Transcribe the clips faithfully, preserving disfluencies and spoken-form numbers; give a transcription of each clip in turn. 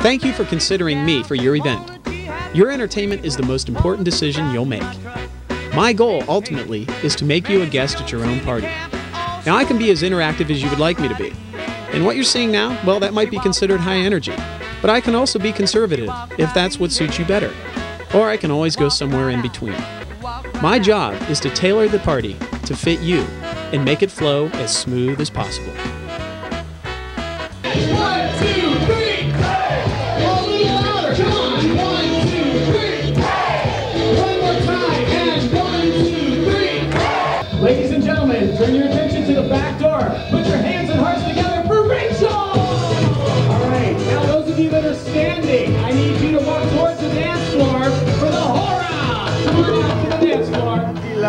Thank you for considering me for your event. Your entertainment is the most important decision you'll make. My goal, ultimately, is to make you a guest at your own party. Now, I can be as interactive as you would like me to be. And what you're seeing now, well, that might be considered high energy. But I can also be conservative, if that's what suits you better. Or I can always go somewhere in between. My job is to tailor the party to fit you and make it flow as smooth as possible. One, two, three! A little louder, come on! One, two, three! One more time, and one, two, three! Ladies and gentlemen, turn your attention to the back door. Put your hands and hearts together for Rachel! All right, now those of you that are standing, I need you to walk towards the dance floor for the hora! Come on out to the dance floor.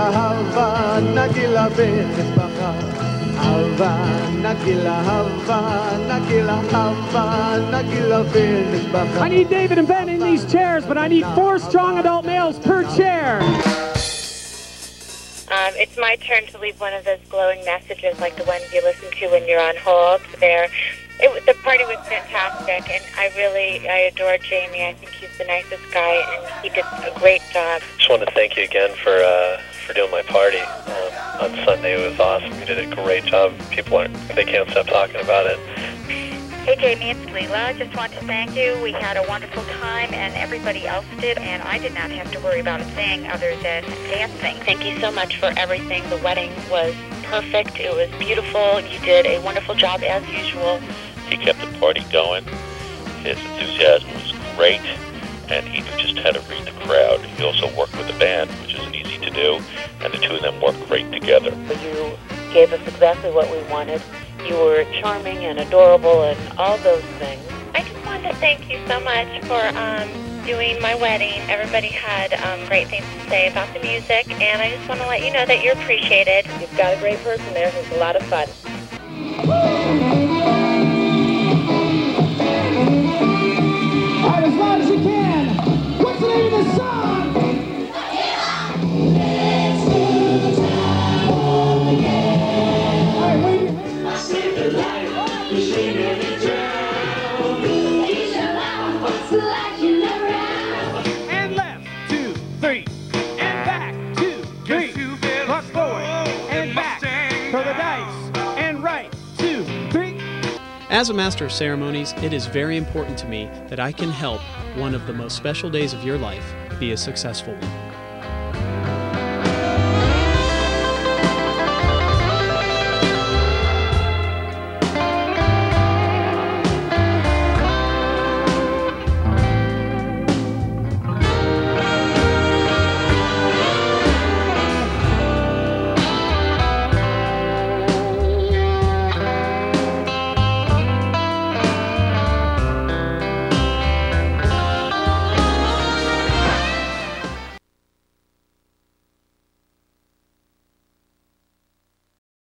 I need David and Ben in these chairs, but I need four strong adult males per chair. Um, it's my turn to leave one of those glowing messages like the ones you listen to when you're on hold. There, it, the party was fantastic, and I really, I adore Jamie. I think he's the nicest guy, and he did a great job. Just want to thank you again for uh, for doing my party um, on Sunday. It was awesome. You did a great job. People aren't, they can't stop talking about it. Hey Jamie, it's Leela. Just want to thank you. We had a wonderful time, and everybody else did, and I did not have to worry about a thing other than dancing. Thank you so much for everything. The wedding was perfect. It was beautiful. You did a wonderful job as usual. He kept the party going. His enthusiasm was great, and he knew just how to read the crowd. He also worked with the band, which isn't easy to do, and the two of them worked great together. You gave us exactly what we wanted. You were charming and adorable and all those things. I just wanted to thank you so much for um, doing my wedding. Everybody had um, great things to say about the music, and I just want to let you know that you're appreciated. You've got a great person there who's a lot of fun. All right, as loud as you can. What's the name of the song? And left, two, three, and back, two, three, plus forward, and back, throw the dice, and right, two, three. As a master of ceremonies, it is very important to me that I can help one of the most special days of your life be a successful one.